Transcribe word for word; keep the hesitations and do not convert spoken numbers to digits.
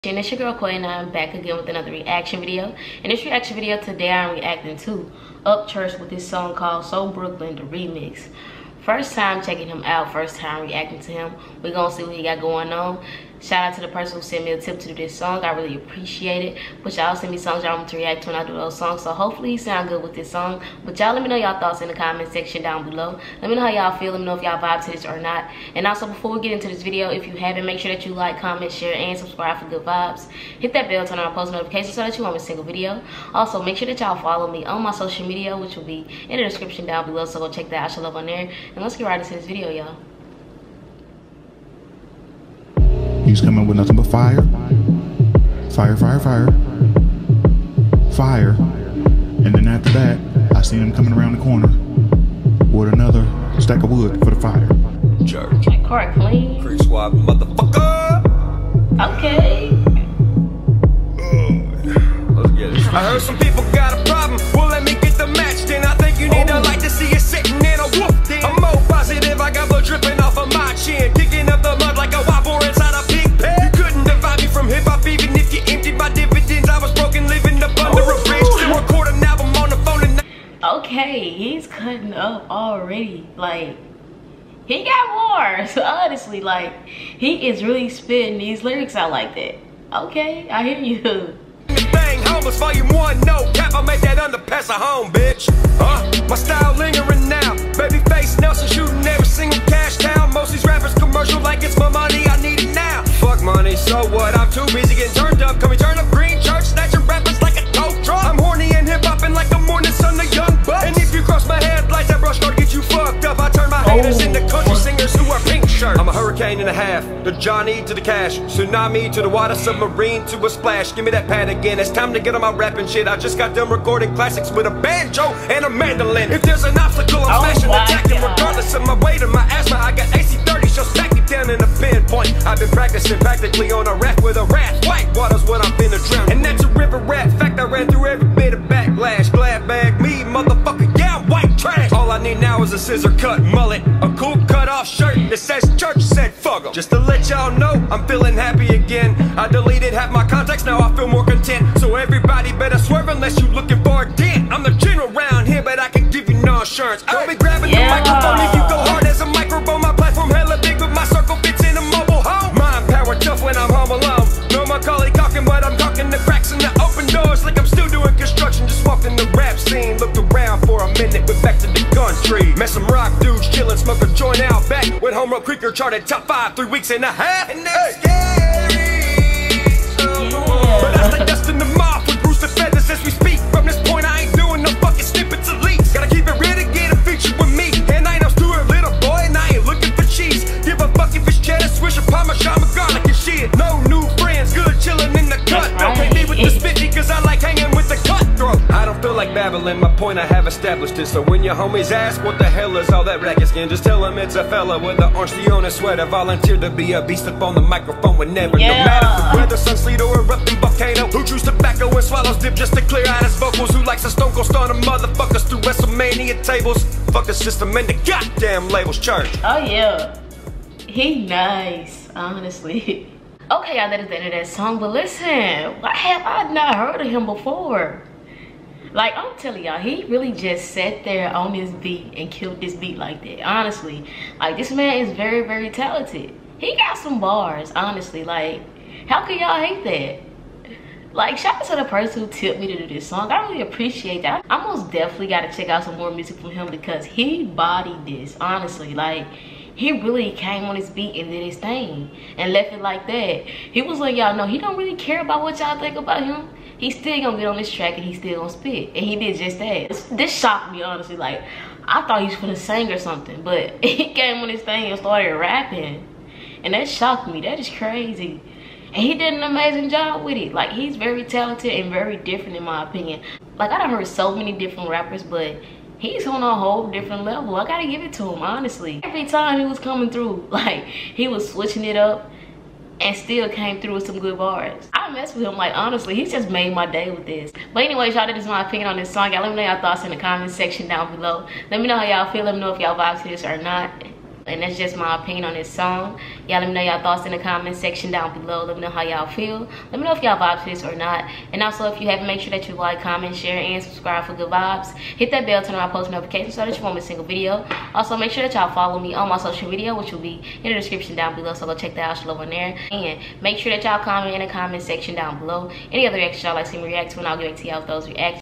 And it's your girl Koi, and I'm back again with another reaction video. In this reaction video today, I'm reacting to Upchurch with this song called So Brooklyn, the remix. First time checking him out, first time reacting to him. We're gonna see what he got going on. Shout out to the person who sent me a tip to do this song. I really appreciate it. But y'all send me songs y'all want to react to when I do those songs. So hopefully he sound good with this song. But y'all let me know y'all thoughts in the comment section down below. Let me know how y'all feel. Let me know if y'all vibe to this or not. And also before we get into this video, if you haven't, make sure that you like, comment, share, and subscribe for good vibes. Hit that bell, turn on post notifications so that you won't miss a single video. Also, make sure that y'all follow me on my social media, which will be in the description down below. So go check that out. I should love on there. And let's get right into this video, y'all. He's coming with nothing but fire, fire, fire, fire, fire, and then after that, I seen him coming around the corner with another stack of wood for the fire. Church. Like car clean. Creek swap, motherfucker. Okay. Uh, let's get it. I heard some people got a problem. Well, let me get the match. Then I think you need oh. to like to see it sitting in a whoop. Then I'm more positive. I got blood dripping off of my chin, kicking up the mud like a wobble inside a pig pen. You couldn't divide me from hip hop even if you emptied my dividends. I was broken, living up under Ooh. a bridge. Still record an album on the phone and okay, he's cutting up already. Like, he got more. So honestly, like, he is really spitting these lyrics out like that. Okay, I hear you. Bang, homeless volume one, no cap. I made that underpass a home, bitch. Huh? My style lingering now. Babyface Nelson shooting every single cash town. Most these rappers commercial like it's my money. I need it now. Fuck money, so what? I'm too busy getting turned up. Can we turn up green church? Snatching rappers like a tow truck. I'm horny and hip hopping like a morning sun, the young bucks. And if you cross my headlights, that brush gonna get you fucked up. I turn my haters oh. into country singers who are pink shirts. I'm a hurricane and a half. The Johnny to the cash. Tsunami to the water, submarine to a splash. Give me that pad again. It's time to get on my rapping shit. I just got done recording classics with a banjo and a mandolin. If there's an obstacle, I'm oh smashing, attacking. God. Regardless of my weight or my asthma, I got A C thirty, she'll smack you down in a pinpoint. I've been practicing practically on a raft with a raft. White water's what I'm finna drown. And that's a river rat. Fact, I ran through every bit of backlash. Glad bag me, motherfucker, yeah, I'm white trash. All I need now is a scissor cut mullet, a cool cut off shirt that says church, said fuck 'em. Just to let y'all know, I'm feeling happy again. I deleted half my contacts, now I feel more content. So everybody better swerve unless you looking for a dent. I'm the general round here, but I can give you no insurance. I'll be grabbing yeah. the microphone if you go hard as a microphone. My platform hella big, but my circle fits in a mobile home. Mind power tough when I'm home alone. No more collie talking, but I'm talking the cracks in the open doors like I'm still doing construction. Just walked in the rap scene, looked around for a minute, went back to the country. Met some rock dudes chillin', smoked a joint out back. When Home Road Creeker charted top five three weeks and a half. And that's hey. scary. Yeah. But that's the dust in the mouth with Bruce the Feathers as we speak. From this point, I ain't doing no fucking snippets of leaks. Gotta keep it real to get a feature with me. And I ain't no Stuart Little boy, and I ain't looking for cheese. Give a fuck if it's cheddar, swish a parmesan, my garlic and shit. No new friends, good chillin' in the cut. Don't pay me with the spit because I like hanging with the cutthroat. I don't feel like babbling, my point I have established it. So when your homies ask what the hell is all that racket skin, just tell them it's a fella with an orange Fiona sweater. Volunteered to be a beast up on the microphone whenever. Yeah. No matter the weather, sun, sleet, or erupting volcano. Who chews tobacco and swallows dip just to clear out his vocals. Who likes a stone cold stunner motherfuckers through WrestleMania tables. Fuck the system and the goddamn labels, church. Oh yeah, he nice, honestly. Okay, y'all, that is the end of that song. But listen, why have I not heard of him before? Like, I'm telling y'all, he really just sat there on this beat and killed this beat like that. Honestly, like, this man is very, very talented. He got some bars, honestly. Like, how can y'all hate that? Like, shout out to the person who tipped me to do this song. I really appreciate that. I most definitely got to check out some more music from him because he bodied this, honestly. Like, he really came on his beat and did his thing and left it like that. He was like, y'all know he don't really care about what y'all think about him. He's still gonna get on this track and he's still gonna spit. And he did just that. This, this shocked me, honestly. Like, I thought he was gonna sing or something, but he came on this thing and started rapping. And that shocked me. That is crazy. And he did an amazing job with it. Like, he's very talented and very different in my opinion. Like, I done heard so many different rappers, but he's on a whole different level. I gotta give it to him, honestly. Every time he was coming through, like, he was switching it up and still came through with some good bars. I mess with him, like, honestly, he's just made my day with this. But anyways, y'all, that is my opinion on this song. Y'all let me know y'all thoughts in the comment section down below. Let me know how y'all feel. Let me know if y'all vibe to this or not. And that's just my opinion on this song. Y'all let me know y'all thoughts in the comment section down below. Let me know how y'all feel. Let me know if y'all vibe to this or not. And also, if you haven't, make sure that you like, comment, share, and subscribe for good vibes. Hit that bell, turn on my post notifications so that you won't miss a single video. Also, make sure that y'all follow me on my social media, which will be in the description down below. So go check that out, Shalow on there. And make sure that y'all comment in the comment section down below any other reactions y'all like to see me react to, and I'll get back to y'all with those reactions.